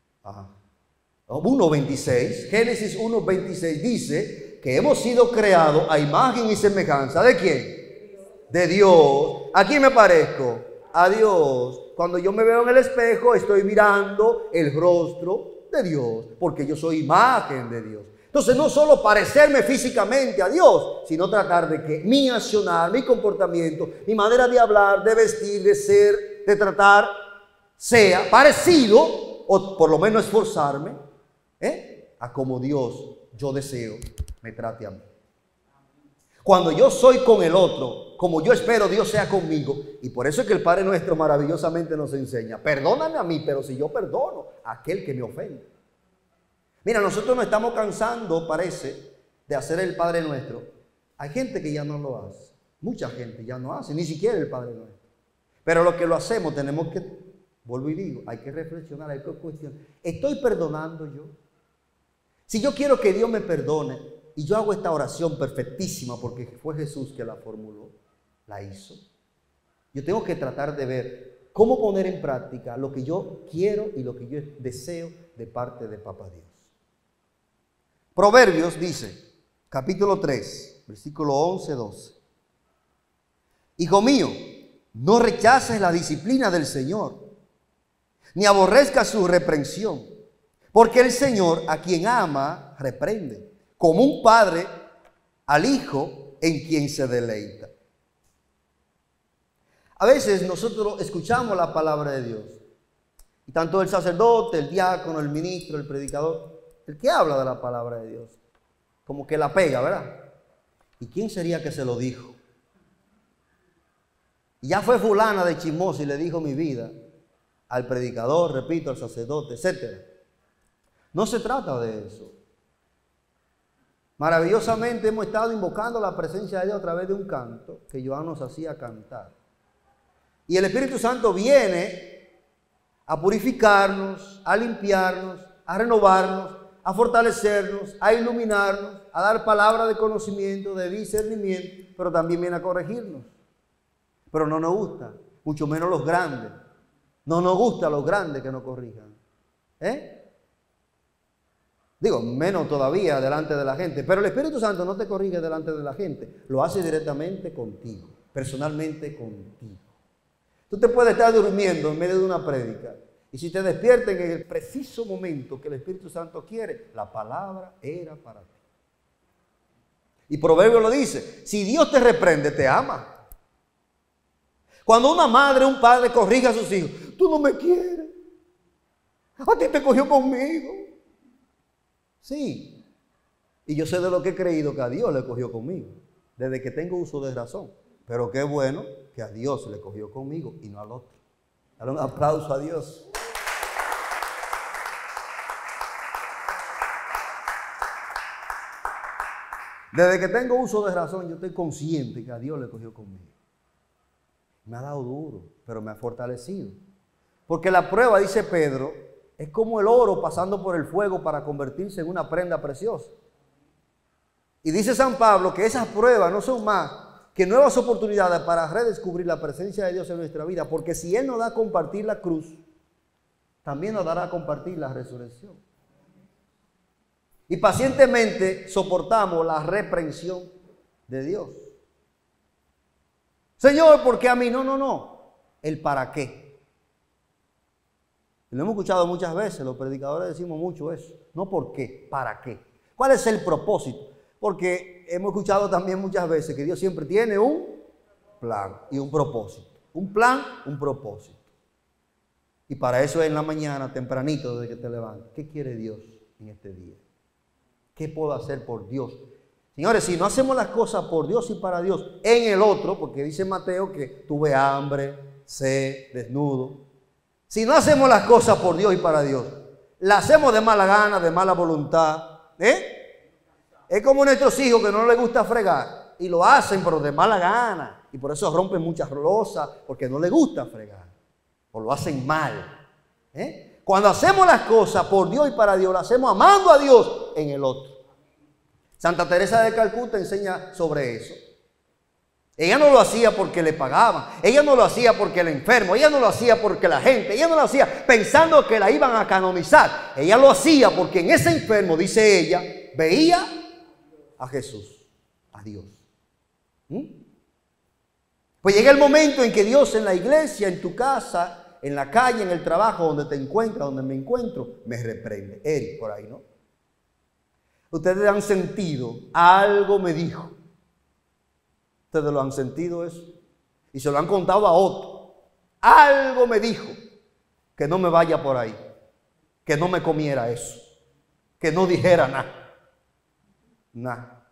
1:26 dice que hemos sido creados a imagen y semejanza ¿de quién? De Dios. ¿A quién me parezco? A Dios. Cuando yo me veo en el espejo, estoy mirando el rostro de Dios, porque yo soy imagen de Dios. Entonces, no solo parecerme físicamente a Dios, sino tratar de que mi accionar, mi comportamiento, mi manera de hablar, de vestir, de ser, de tratar, sea parecido, o por lo menos esforzarme, a como Dios, yo deseo, me trate a mí. Cuando yo soy con el otro, como yo espero Dios sea conmigo, y por eso es que el Padre Nuestro maravillosamente nos enseña, perdóname a mí, pero si yo perdono a aquel que me ofende. Mira, nosotros nos estamos cansando, parece, de hacer el Padre Nuestro. Hay gente que ya no lo hace. Mucha gente ya no hace, ni siquiera el Padre Nuestro. Pero lo que lo hacemos tenemos que, vuelvo y digo, hay que reflexionar, hay que cuestionar. ¿Estoy perdonando yo? Si yo quiero que Dios me perdone, y yo hago esta oración perfectísima, porque fue Jesús que la formuló, la hizo, yo tengo que tratar de ver cómo poner en práctica lo que yo quiero y lo que yo deseo de parte de Papá Dios. Proverbios dice, capítulo 3, versículo 11-12. Hijo mío, no rechaces la disciplina del Señor, ni aborrezcas su reprensión, porque el Señor a quien ama reprende, como un padre al hijo en quien se deleita. A veces nosotros escuchamos la palabra de Dios, y tanto el sacerdote, el diácono, el ministro, el predicador, el que habla de la palabra de Dios, como que la pega, ¿verdad? ¿Y quién sería que se lo dijo? Y ya fue fulana de chismosa y le dijo mi vida al predicador, repito, al sacerdote, etc. No se trata de eso. Maravillosamente hemos estado invocando la presencia de Dios a través de un canto que Joan nos hacía cantar. Y el Espíritu Santo viene a purificarnos, a limpiarnos, a renovarnos, a fortalecernos, a iluminarnos, a dar palabra de conocimiento, de discernimiento, pero también viene a corregirnos. Pero no nos gusta, mucho menos los grandes. No nos gusta los grandes que nos corrijan. Digo, menos todavía delante de la gente. Pero el Espíritu Santo no te corrige delante de la gente. Lo hace directamente contigo, personalmente contigo. Tú te puedes estar durmiendo en medio de una prédica. Y si te despierten en el preciso momento que el Espíritu Santo quiere, la palabra era para ti. Y Proverbio lo dice, si Dios te reprende, te ama. Cuando una madre o un padre corrige a sus hijos, tú no me quieres. A ti te cogió conmigo. Sí. Y yo sé de lo que he creído que a Dios le cogió conmigo, desde que tengo uso de razón. Pero qué bueno que a Dios le cogió conmigo y no al otro. Dale un aplauso a Dios. Desde que tengo uso de razón, yo estoy consciente que a Dios le cogió conmigo. Me ha dado duro, pero me ha fortalecido. Porque la prueba, dice Pedro, es como el oro pasando por el fuego para convertirse en una prenda preciosa. Y dice San Pablo que esas pruebas no son más que nuevas oportunidades para redescubrir la presencia de Dios en nuestra vida. Porque si Él nos da a compartir la cruz, también nos dará a compartir la resurrección. Y pacientemente soportamos la reprensión de Dios. Señor, ¿por qué a mí? No. El para qué. Lo hemos escuchado muchas veces, los predicadores decimos mucho eso. No por qué, para qué. ¿Cuál es el propósito? Porque hemos escuchado también muchas veces que Dios siempre tiene un plan y un propósito. Un plan, un propósito. Y para eso en la mañana, tempranito, desde que te levantas, ¿qué quiere Dios en este día? ¿Qué puedo hacer por Dios? Señores, si no hacemos las cosas por Dios y para Dios en el otro, porque dice Mateo que tuve hambre, sed, desnudo. Si no hacemos las cosas por Dios y para Dios, las hacemos de mala gana, de mala voluntad. Es como nuestros hijos que no les gusta fregar. y lo hacen pero de mala gana, y por eso rompen muchas losas, porque no les gusta fregar, o lo hacen mal. Cuando hacemos las cosas por Dios y para Dios, lo hacemos amando a Dios en el otro. Santa Teresa de Calcuta enseña sobre eso. Ella no lo hacía porque le pagaban, ella no lo hacía porque el enfermo, ella no lo hacía porque la gente, ella no lo hacía pensando que la iban a canonizar. Ella lo hacía porque en ese enfermo, dice ella, veía a Jesús, a Dios. Pues llega el momento en que Dios en la iglesia, en tu casa, en la calle, en el trabajo, donde te encuentras, donde me encuentro, me reprende. Eric, por ahí, ¿no? Ustedes han sentido, algo me dijo. Ustedes lo han sentido eso. Y se lo han contado a otro. Algo me dijo que no me vaya por ahí. Que no me comiera eso. Que no dijera nada. Nada.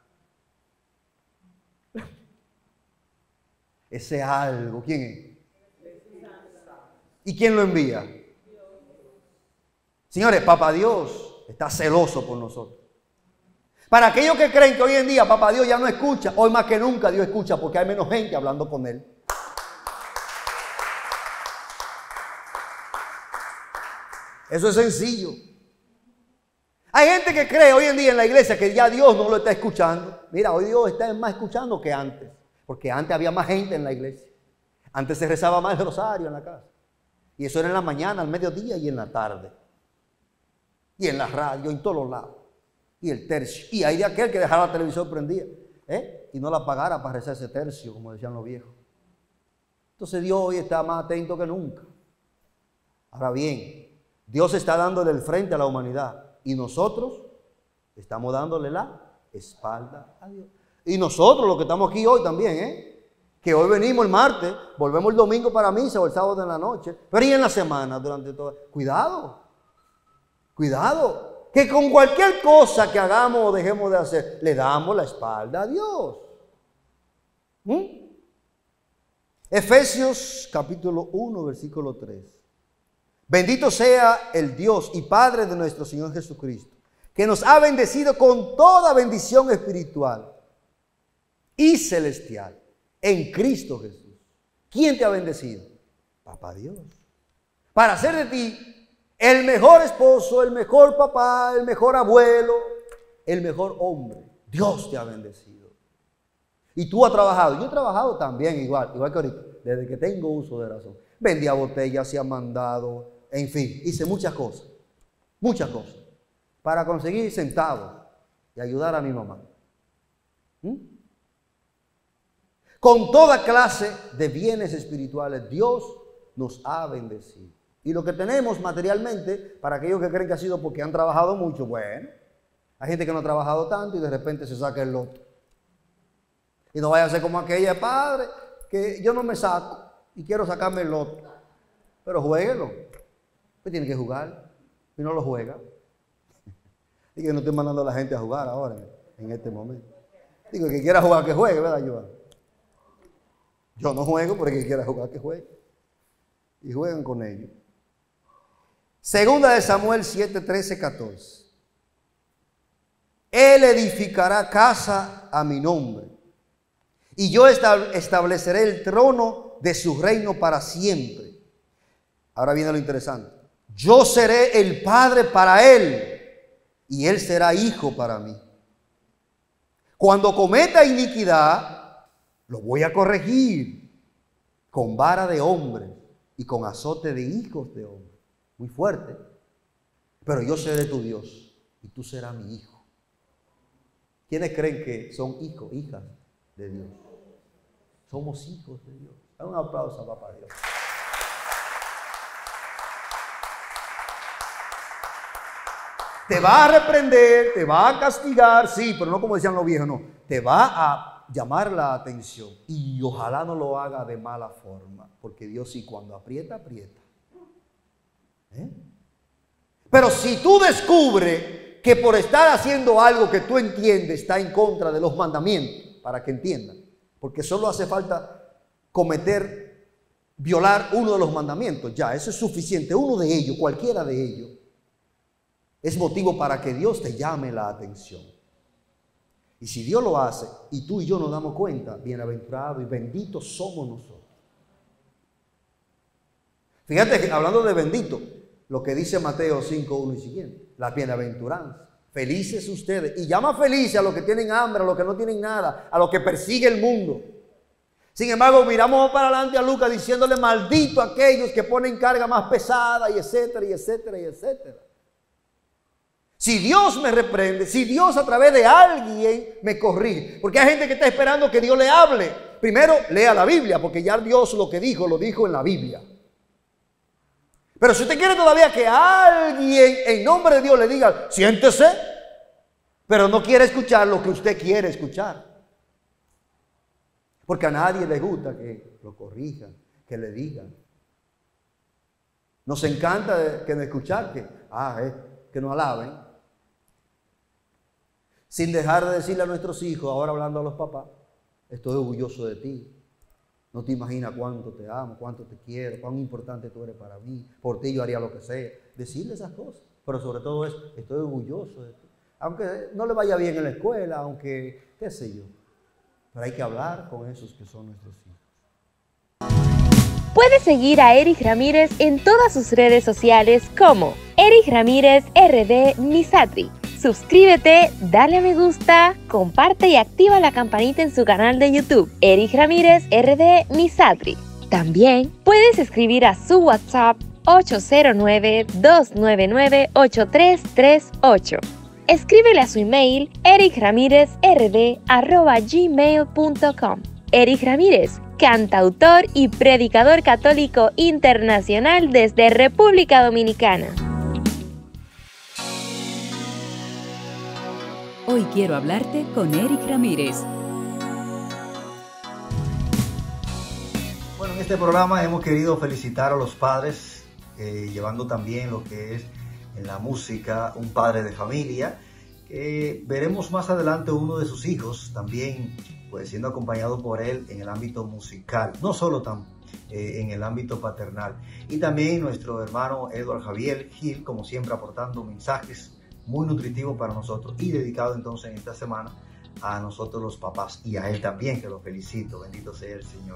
Ese algo, ¿quién es? ¿Y quién lo envía? Señores, Papá Dios está celoso por nosotros. Para aquellos que creen que hoy en día Papá Dios ya no escucha, hoy más que nunca Dios escucha porque hay menos gente hablando con Él. Eso es sencillo. Hay gente que cree hoy en día en la iglesia que ya Dios no lo está escuchando. Mira, hoy Dios está más escuchando que antes, porque antes había más gente en la iglesia. Antes se rezaba más el rosario en la casa. Y eso era en la mañana, al mediodía y en la tarde. Y en la radio, en todos los lados. Y el tercio. Y hay de aquel que dejara la televisión prendida, y no la apagara para rezar ese tercio, como decían los viejos. Entonces Dios hoy está más atento que nunca. Ahora bien, Dios está dándole el frente a la humanidad y nosotros estamos dándole la espalda a Dios. Y nosotros los que estamos aquí hoy también, que hoy venimos el martes, volvemos el domingo para misa o el sábado en la noche, pero y en la semana durante todo. Cuidado, cuidado. Que con cualquier cosa que hagamos o dejemos de hacer, le damos la espalda a Dios. Efesios capítulo 1, versículo 3. Bendito sea el Dios y Padre de nuestro Señor Jesucristo, que nos ha bendecido con toda bendición espiritual y celestial en Cristo Jesús. ¿Quién te ha bendecido? Papá Dios. Para hacer de ti el mejor esposo, el mejor papá, el mejor abuelo, el mejor hombre. Dios te ha bendecido. Y tú has trabajado. Yo he trabajado también igual que ahorita, desde que tengo uso de razón. Vendía botellas, hacía mandado, en fin, hice muchas cosas, para conseguir centavos y ayudar a mi mamá. Con toda clase de bienes espirituales, Dios nos ha bendecido. Y lo que tenemos materialmente, para aquellos que creen que ha sido porque han trabajado mucho, bueno, hay gente que no ha trabajado tanto y de repente se saca el loto. Y no vaya a ser como aquella, padre, que yo no me saco y quiero sacarme el loto. Pero juéguelo. Pues tiene que jugar y no lo juega. Y que no estoy mandando a la gente a jugar ahora, en este momento. Digo, el que quiera jugar, que juegue, ¿verdad, Joan? Yo no juego, pero el que quiera jugar, que juegue. Y juegan con ellos. Segunda de Samuel 7, 13, 14. Él edificará casa a mi nombre, y yo estableceré el trono de su reino para siempre. Ahora viene lo interesante. Yo seré el padre para él, y él será hijo para mí. Cuando cometa iniquidad, lo voy a corregir con vara de hombre y con azote de hijos de hombre. Muy fuerte. Pero yo seré tu Dios y tú serás mi hijo. ¿Quiénes creen que son hijos, hijas de Dios? Somos hijos de Dios. Dale un aplauso a Papá Dios. Te va a reprender, te va a castigar, sí, pero no como decían los viejos, no. Te va a llamar la atención y ojalá no lo haga de mala forma, porque Dios sí, cuando aprieta, aprieta. Pero si tú descubres que por estar haciendo algo que tú entiendes está en contra de los mandamientos, para que entiendan, porque solo hace falta violar uno de los mandamientos, ya, eso es suficiente, uno de ellos, cualquiera de ellos, es motivo para que Dios te llame la atención. Y si Dios lo hace y tú y yo nos damos cuenta, bienaventurados y benditos somos nosotros. Fíjate que hablando de bendito, lo que dice Mateo 5:1 y siguiente, las bienaventuranzas. Felices ustedes. Y llama felices a los que tienen hambre, a los que no tienen nada, a los que persigue el mundo. Sin embargo, miramos para adelante a Lucas diciéndole maldito a aquellos que ponen carga más pesada y etcétera, y etcétera, y etcétera. Si Dios me reprende, si Dios a través de alguien me corrige, porque hay gente que está esperando que Dios le hable. Primero, lea la Biblia, porque ya Dios lo dijo en la Biblia. Pero si usted quiere todavía que alguien en nombre de Dios le diga, siéntese, pero no quiere escuchar lo que usted quiere escuchar. Porque a nadie le gusta que lo corrijan, que le digan. Nos encanta que no escuchar que nos alaben. Sin dejar de decirle a nuestros hijos, ahora hablando a los papás, estoy orgulloso de ti. No te imaginas cuánto te amo, cuánto te quiero, cuán importante tú eres para mí. Por ti yo haría lo que sea. Decirle esas cosas. Pero sobre todo es, estoy orgulloso de ti. Aunque no le vaya bien en la escuela, aunque, qué sé yo. Pero hay que hablar con esos que son nuestros hijos. Puedes seguir a Eric Ramírez en todas sus redes sociales como Eric Ramírez RD Misatri. Suscríbete, dale a me gusta, comparte y activa la campanita en su canal de YouTube, Eric Ramírez RD Misatri. También puedes escribir a su WhatsApp 809-299-8338. Escríbele a su email ericramirezrd@gmail.com. Eric Ramírez, cantautor y predicador católico internacional desde República Dominicana. Hoy quiero hablarte con Eric Ramírez. Bueno, en este programa hemos querido felicitar a los padres, llevando también lo que es en la música un padre de familia. Veremos más adelante uno de sus hijos también, pues siendo acompañado por él en el ámbito musical, no solo en el ámbito paternal. Y también nuestro hermano Edward Javier Gil, como siempre, aportando mensajes muy nutritivo para nosotros y dedicado entonces en esta semana a nosotros los papás y a él también, que lo felicito, bendito sea el Señor.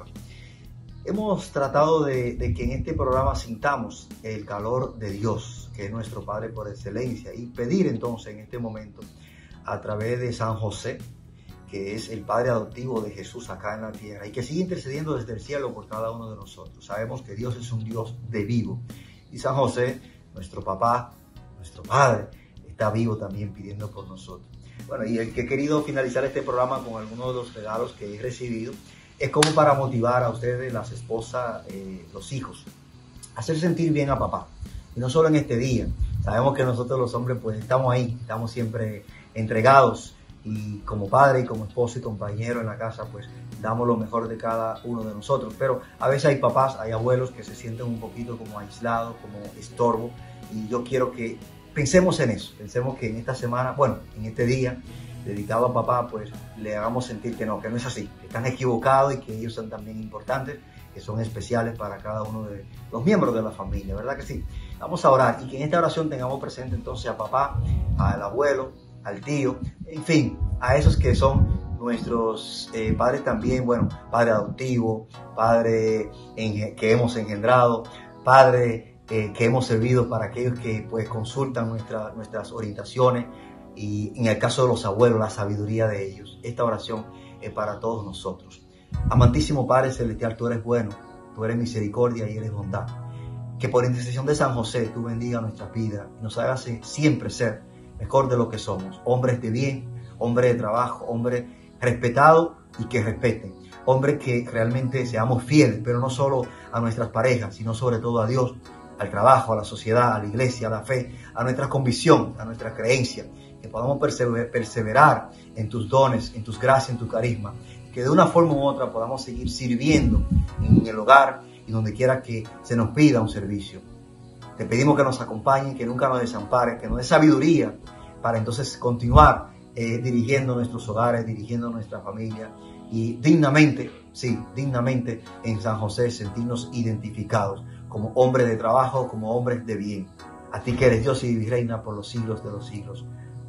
Hemos tratado de que en este programa sintamos el calor de Dios, que es nuestro Padre por excelencia, y pedir entonces en este momento a través de San José, que es el Padre adoptivo de Jesús acá en la tierra y que sigue intercediendo desde el cielo por cada uno de nosotros. Sabemos que Dios es un Dios de vivo y San José, nuestro papá, nuestro Padre, está vivo también pidiendo por nosotros. Bueno, y el que he querido finalizar este programa con algunos de los regalos que he recibido es como para motivar a ustedes, las esposas, los hijos, a hacer sentir bien a papá. Y no solo en este día. Sabemos que nosotros los hombres pues estamos ahí, estamos siempre entregados y como padre y como esposo y compañero en la casa pues damos lo mejor de cada uno de nosotros. Pero a veces hay papás, hay abuelos que se sienten un poquito como aislados, como estorbo, y yo quiero que pensemos en eso, pensemos que en esta semana, bueno, en este día dedicado a papá, pues le hagamos sentir que no es así, que están equivocados y que ellos son también importantes, que son especiales para cada uno de los miembros de la familia, ¿verdad que sí? Vamos a orar y que en esta oración tengamos presente entonces a papá, al abuelo, al tío, en fin, a esos que son nuestros padres también, bueno, padre adoptivo, padre que hemos engendrado, padre que hemos servido, para aquellos que pues consultan nuestras orientaciones, y en el caso de los abuelos, la sabiduría de ellos. Esta oración es para todos nosotros. Amantísimo Padre Celestial, tú eres bueno, tú eres misericordia y eres bondad. Que por intercesión de San José tú bendiga nuestra vida y nos hagas siempre ser mejor de lo que somos. Hombres de bien, hombres de trabajo, hombres respetados y que respeten. Hombres que realmente seamos fieles, pero no solo a nuestras parejas, sino sobre todo a Dios, al trabajo, a la sociedad, a la iglesia, a la fe, a nuestra convicción, a nuestra creencia, que podamos perseverar en tus dones, en tus gracias, en tu carisma, que de una forma u otra podamos seguir sirviendo en el hogar y donde quiera que se nos pida un servicio. Te pedimos que nos acompañen, que nunca nos desamparen, que nos dé sabiduría para entonces continuar dirigiendo nuestros hogares, dirigiendo nuestra familia y dignamente, sí, dignamente en San José sentirnos identificados como hombres de trabajo, como hombres de bien. A ti que eres Dios y reina por los siglos de los siglos.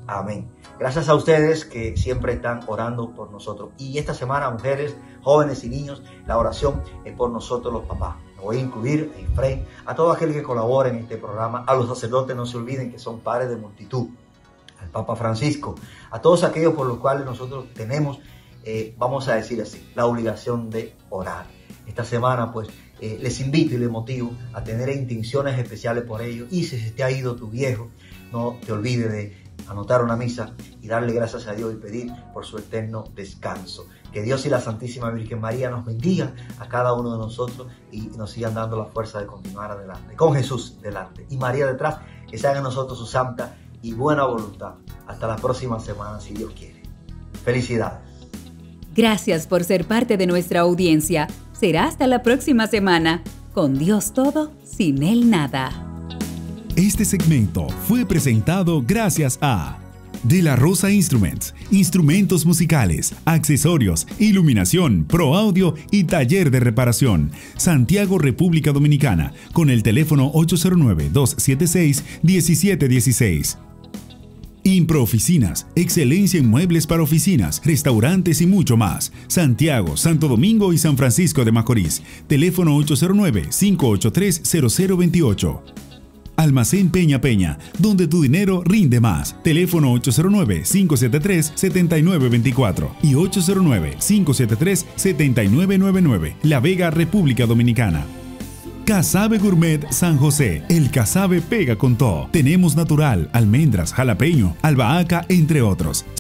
Amén. Gracias a ustedes que siempre están orando por nosotros. Y esta semana, mujeres, jóvenes y niños, la oración es por nosotros los papás. Me voy a incluir a Efraín, a todo aquel que colabora en este programa, a los sacerdotes, no se olviden que son padres de multitud, al Papa Francisco, a todos aquellos por los cuales nosotros tenemos, vamos a decir así, la obligación de orar. Esta semana, pues, les invito y les motivo a tener intenciones especiales por ellos. Y si se te ha ido tu viejo, no te olvides de anotar una misa y darle gracias a Dios y pedir por su eterno descanso. Que Dios y la Santísima Virgen María nos bendigan a cada uno de nosotros y nos sigan dando la fuerza de continuar adelante, con Jesús delante y María detrás, que se haga en nosotros su santa y buena voluntad. Hasta la próxima semana, si Dios quiere. Felicidades. Gracias por ser parte de nuestra audiencia. Será hasta la próxima semana. Con Dios todo, sin Él nada. Este segmento fue presentado gracias a De la Rosa Instruments, instrumentos musicales, accesorios, iluminación, pro audio y taller de reparación. Santiago, República Dominicana, con el teléfono 809-276-1716. Impro Oficinas, excelencia en muebles para oficinas, restaurantes y mucho más. Santiago, Santo Domingo y San Francisco de Macorís. Teléfono 809-583-0028. Almacén Peña Peña, donde tu dinero rinde más. Teléfono 809-573-7924 y 809-573-7999. La Vega, República Dominicana. Casabe Gourmet San José. El casabe pega con todo. Tenemos natural, almendras, jalapeño, albahaca, entre otros.